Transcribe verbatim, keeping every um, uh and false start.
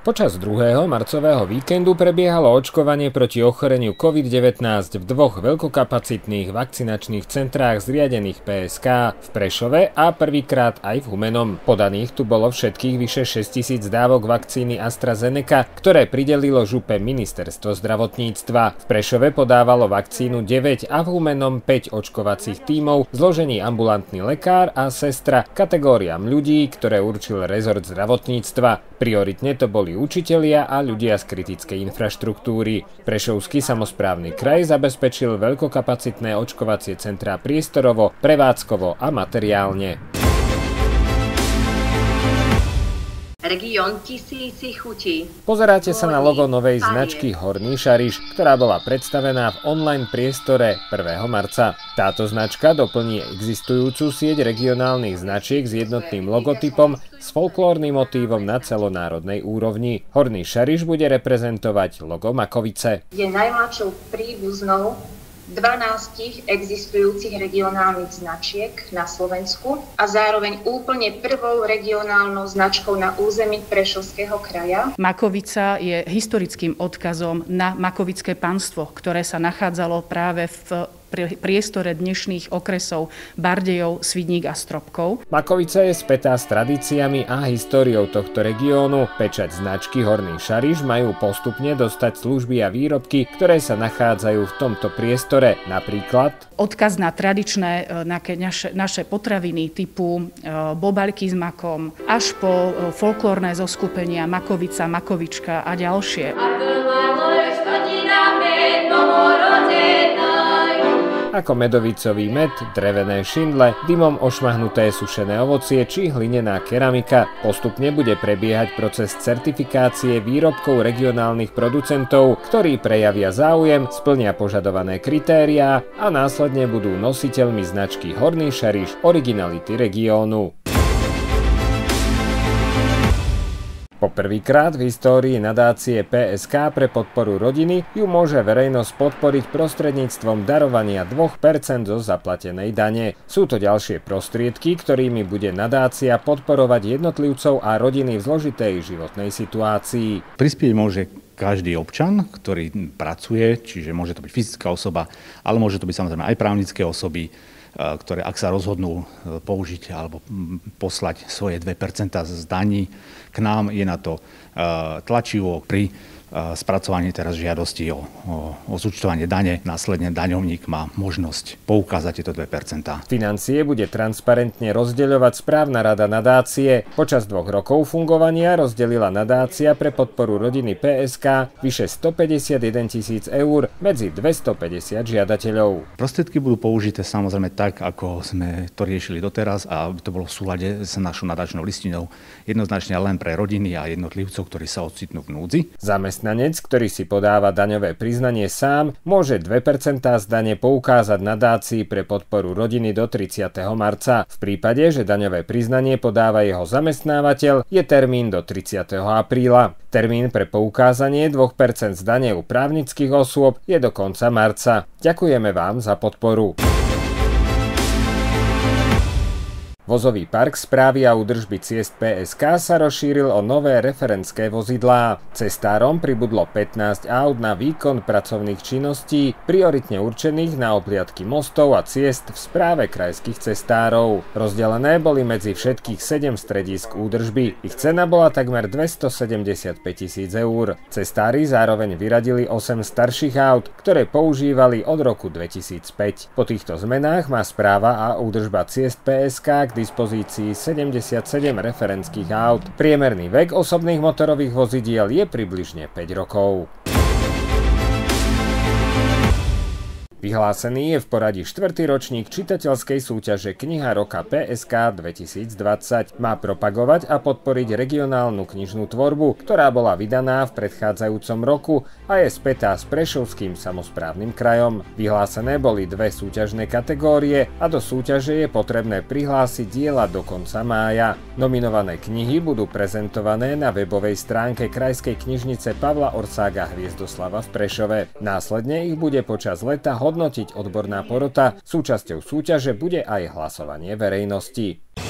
Počas druhého marcového víkendu prebiehalo očkovanie proti ochoreniu covid devätnásť v dvoch veľkokapacitných vakcinačných centrách zriadených pé es ká v Prešove a prvýkrát aj v Humennom. Podaných tu bolo všetkých vyše šesťtisíc dávok vakcíny AstraZeneca, ktoré pridelilo župe ministerstvo zdravotníctva. V Prešove podávalo vakcínu deväť a v Humennom päť očkovacích tímov, zložení ambulantný lekár a sestra, kategóriám ľudí, ktoré určil rezort zdravotníctva. Prioritne to boli učitelia a ľudia z kritickej infraštruktúry. Prešovský samosprávny kraj zabezpečil veľkokapacitné očkovacie centrá priestorovo, prevádzkovo a materiálne. Región tisíci chutí. Pozeráte sa na logo novej značky Horný Šariš, ktorá bola predstavená v online priestore prvého marca. Táto značka doplní existujúcu sieť regionálnych značiek s jednotným logotypom s folklórnym motívom na celonárodnej úrovni. Horný Šariš bude reprezentovať logo Makovice. Je najmladšou príbuznou dvanástich existujúcich regionálnych značiek na Slovensku a zároveň úplne prvou regionálnou značkou na území Prešovského kraja. Makovica je historickým odkazom na makovické panstvo, ktoré sa nachádzalo práve v priestore dnešných okresov Bardejov, Svidník a Stropkov. Makovica je spätá s tradíciami a históriou tohto regiónu. Pečať značky Horný Šariš majú postupne dostať služby a výrobky, ktoré sa nachádzajú v tomto priestore. Napríklad odkaz na tradičné naše, naše potraviny typu bobaľky s makom, až po folklórne zoskupenia Makovica, Makovička a ďalšie. Ako medovicový med, drevené šindle, dymom ošmahnuté sušené ovocie či hlinená keramika. Postupne bude prebiehať proces certifikácie výrobkov regionálnych producentov, ktorí prejavia záujem, splnia požadované kritériá a následne budú nositeľmi značky Horný Šariš originality regiónu. Poprvýkrát v histórii nadácie pé es ká pre podporu rodiny ju môže verejnosť podporiť prostredníctvom darovania dve percentá zo zaplatenej dane. Sú to ďalšie prostriedky, ktorými bude nadácia podporovať jednotlivcov a rodiny v zložitej životnej situácii. Prispieť môže každý občan, ktorý pracuje, čiže môže to byť fyzická osoba, ale môže to byť samozrejme aj právnické osoby, ktoré ak sa rozhodnú použiť alebo poslať svoje dve percentá z daní k nám, je na to tlačivo pri spracovaní teraz žiadosti o, o, o zúčtovanie dane. Následne daňovník má možnosť poukázať tieto dve percentá. Financie bude transparentne rozdeľovať správna rada nadácie. Počas dvoch rokov fungovania rozdelila nadácia pre podporu rodiny pé es ká vyše stopäťdesiatjeden tisíc eur medzi dvestopäťdesiat žiadateľov. Prostriedky budú použité samozrejme tak, ako sme to riešili doteraz a aby to bolo v súlade s našou nadačnou listinou jednoznačne len pre rodiny a jednotlivcov, ktorí sa ocitnú v núdzi. Zamestnanec, ktorý si podáva daňové priznanie sám, môže dve percentá z dane poukázať nadácii pre podporu rodiny do tridsiateho marca. V prípade, že daňové priznanie podáva jeho zamestnávateľ, je termín do tridsiateho apríla. Termín pre poukázanie dve percentá z dane u právnických osôb je do konca marca. Ďakujeme vám za podporu. Vozový park správy a údržby ciest pé es ká sa rozšíril o nové referentské vozidlá. Cestárom pribudlo pätnásť aut na výkon pracovných činností, prioritne určených na obhliadky mostov a ciest v správe krajských cestárov. Rozdelené boli medzi všetkých sedem stredísk údržby. Ich cena bola takmer dvestosedemdesiatpäť tisíc eur. Cestári zároveň vyradili osem starších aut, ktoré používali od roku dvetisícpäť. Po týchto zmenách má správa a údržba ciest pé es ká k dispozícii sedemdesiatsedem referentských aut. Priemerný vek osobných motorových vozidiel je približne päť rokov. Vyhlásený je v poradí štvrtý ročník čitateľskej súťaže Kniha roka pé es ká dvetisícdvadsať. Má propagovať a podporiť regionálnu knižnú tvorbu, ktorá bola vydaná v predchádzajúcom roku a je spätá s Prešovským samosprávnym krajom. Vyhlásené boli dve súťažné kategórie a do súťaže je potrebné prihlásiť diela do konca mája. Nominované knihy budú prezentované na webovej stránke Krajskej knižnice Pavla Orsága Hviezdoslava v Prešove. Následne ich bude počas leta hodnotiť odborná porota. Súčasťou súťaže bude aj hlasovanie verejnosti.